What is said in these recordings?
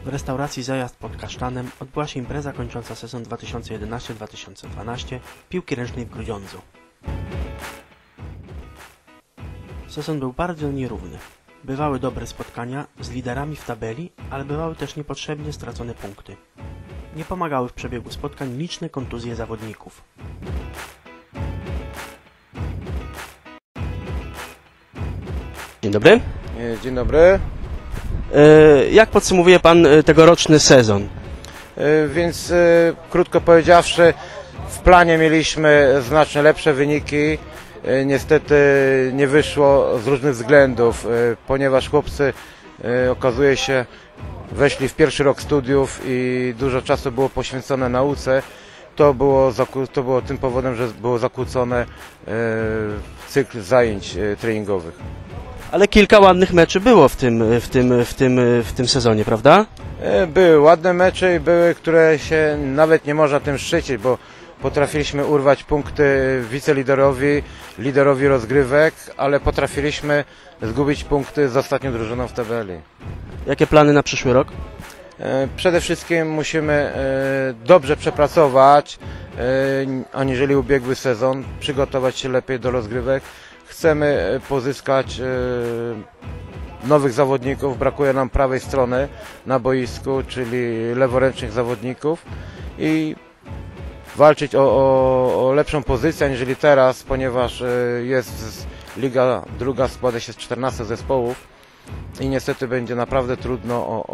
W restauracji Zajazd pod Kasztanem odbyła się impreza kończąca sezon 2011-2012 piłki ręcznej w Grudziądzu. Sezon był bardzo nierówny. Bywały dobre spotkania z liderami w tabeli, ale bywały też niepotrzebnie stracone punkty. Nie pomagały w przebiegu spotkań liczne kontuzje zawodników. Dzień dobry. Dzień dobry. Jak podsumowuje Pan tegoroczny sezon? Więc krótko powiedziawszy, w planie mieliśmy znacznie lepsze wyniki. Niestety nie wyszło z różnych względów, ponieważ chłopcy, okazuje się, weszli w pierwszy rok studiów i dużo czasu było poświęcone nauce. To było tym powodem, że było zakłócone cykl zajęć treningowych. Ale kilka ładnych meczy było w tym sezonie, prawda? Były ładne mecze i były, które się nawet nie można tym szczycić, bo potrafiliśmy urwać punkty wiceliderowi, liderowi rozgrywek, ale potrafiliśmy zgubić punkty z ostatnią drużyną w tabeli. Jakie plany na przyszły rok? Przede wszystkim musimy dobrze przepracować, aniżeli ubiegły sezon, przygotować się lepiej do rozgrywek. Chcemy pozyskać nowych zawodników, brakuje nam prawej strony na boisku, czyli leworęcznych zawodników i walczyć o lepszą pozycję aniżeli teraz, ponieważ jest liga druga, składa się z 14 zespołów i niestety będzie naprawdę trudno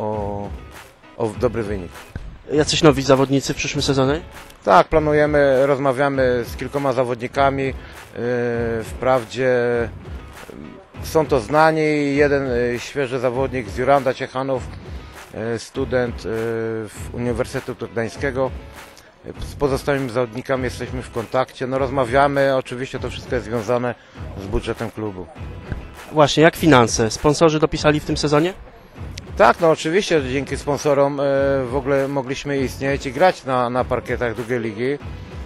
o dobry wynik. Jacyś nowi zawodnicy w przyszłym sezonie? Tak, planujemy, rozmawiamy z kilkoma zawodnikami. Wprawdzie są to znani, jeden świeży zawodnik z Juranda Ciechanów, student Uniwersytetu Gdańskiego. Z pozostałymi zawodnikami jesteśmy w kontakcie, rozmawiamy, oczywiście to wszystko jest związane z budżetem klubu. Właśnie, jak finanse? Sponsorzy dopisali w tym sezonie? Tak, oczywiście dzięki sponsorom w ogóle mogliśmy istnieć i grać na parkietach drugiej ligi.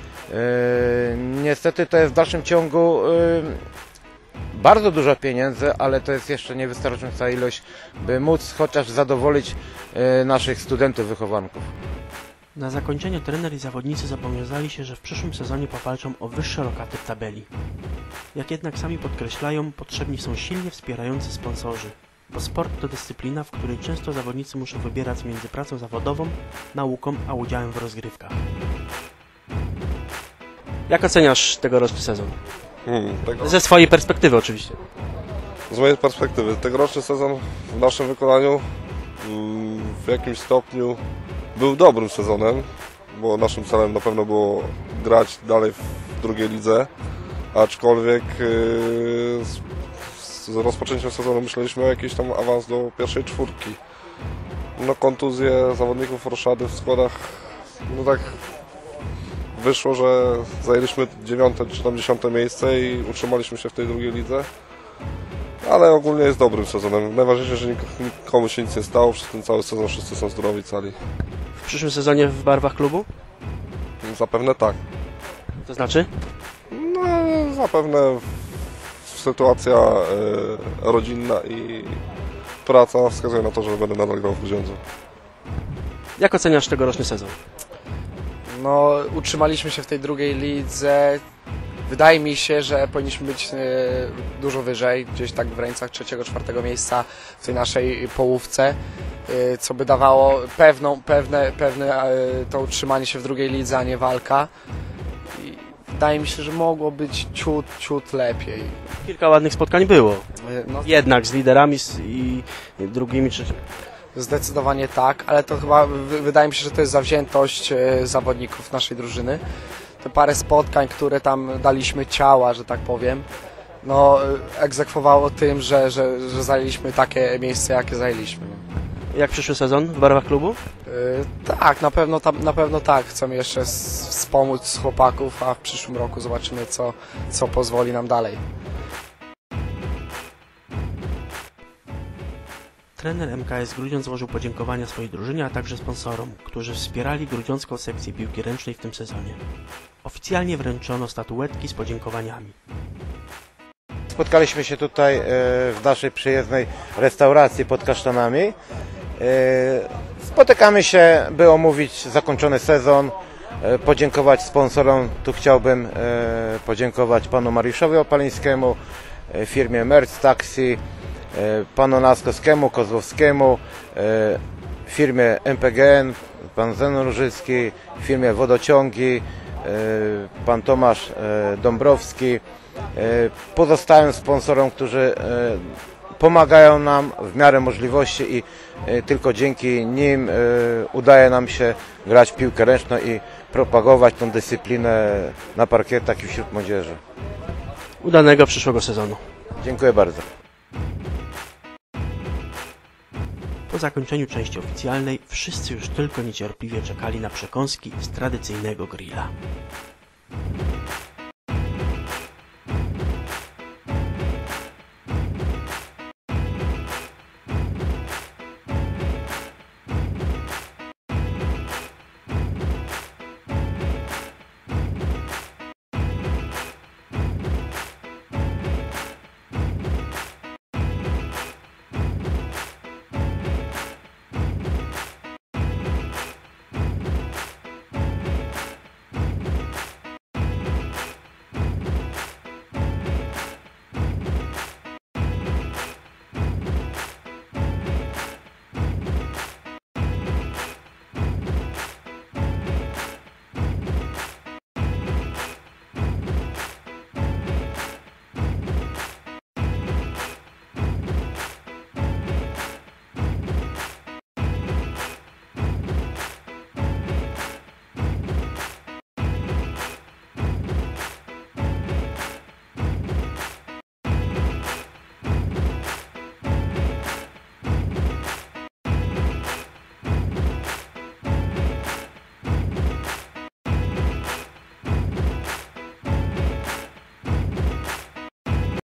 Niestety to jest w dalszym ciągu bardzo dużo pieniędzy, ale to jest jeszcze niewystarczająca ilość, by móc chociaż zadowolić naszych studentów, wychowanków. Na zakończenie trener i zawodnicy zobowiązali się, że w przyszłym sezonie powalczą o wyższe lokaty w tabeli. Jak jednak sami podkreślają, potrzebni są silnie wspierający sponsorzy, bo sport to dyscyplina, w której często zawodnicy muszą wybierać między pracą zawodową, nauką, a udziałem w rozgrywkach. Jak oceniasz tegoroczny sezon? Ze swojej perspektywy oczywiście. Z mojej perspektywy, tegoroczny sezon w naszym wykonaniu w jakimś stopniu był dobrym sezonem, bo naszym celem na pewno było grać dalej w drugiej lidze, aczkolwiek z rozpoczęciem sezonu myśleliśmy o jakiś tam awans do pierwszej czwórki. Kontuzje zawodników roszady w składach, tak wyszło, że zajęliśmy 9. czy tam 10. miejsce i utrzymaliśmy się w tej drugiej lidze. Ale ogólnie jest dobrym sezonem. Najważniejsze, że nikomu się nic nie stało, przez ten cały sezon wszyscy są zdrowi, cali. W przyszłym sezonie w barwach klubu? Zapewne tak. To znaczy? Zapewne sytuacja rodzinna i praca wskazuje na to, że będę nadal grał w Grudziądzu. Jak oceniasz tegoroczny sezon? Utrzymaliśmy się w tej drugiej lidze. Wydaje mi się, że powinniśmy być dużo wyżej, gdzieś tak w granicach 3-4 miejsca w tej naszej połówce, co by dawało pewne to utrzymanie się w drugiej lidze, a nie walka. I wydaje mi się, że mogło być ciut lepiej. Kilka ładnych spotkań było. Jednak z liderami i drugimi, trzecimi. Zdecydowanie tak, ale to chyba wydaje mi się, że to jest zawziętość zawodników naszej drużyny. Te parę spotkań, które tam daliśmy ciała, że tak powiem, egzekwowało tym, że zajęliśmy takie miejsce, jakie zajęliśmy. Jak przyszły sezon w barwach klubu? Tak, na pewno tak. Chcemy jeszcze wspomóc chłopaków, a w przyszłym roku zobaczymy, co pozwoli nam dalej. Trener MKS Grudziądz złożył podziękowania swojej drużynie, a także sponsorom, którzy wspierali grudziącką sekcję piłki ręcznej w tym sezonie. Oficjalnie wręczono statuetki z podziękowaniami. Spotkaliśmy się tutaj w naszej przyjezdnej restauracji pod Kasztanami Spotykamy się, by omówić zakończony sezon, podziękować sponsorom. Tu chciałbym podziękować panu Mariuszowi Opalińskiemu, firmie Merc Taxi, panu Laskowskiemu, Kozłowskiemu, firmie MPGN, pan Zenon Różycki, firmie Wodociągi, pan Tomasz Dąbrowski, pozostałym sponsorom, którzy pomagają nam w miarę możliwości i tylko dzięki nim udaje nam się grać w piłkę ręczną i propagować tą dyscyplinę na parkietach i wśród młodzieży. Udanego przyszłego sezonu. Dziękuję bardzo. Po zakończeniu części oficjalnej wszyscy już tylko niecierpliwie czekali na przekąski z tradycyjnego grilla.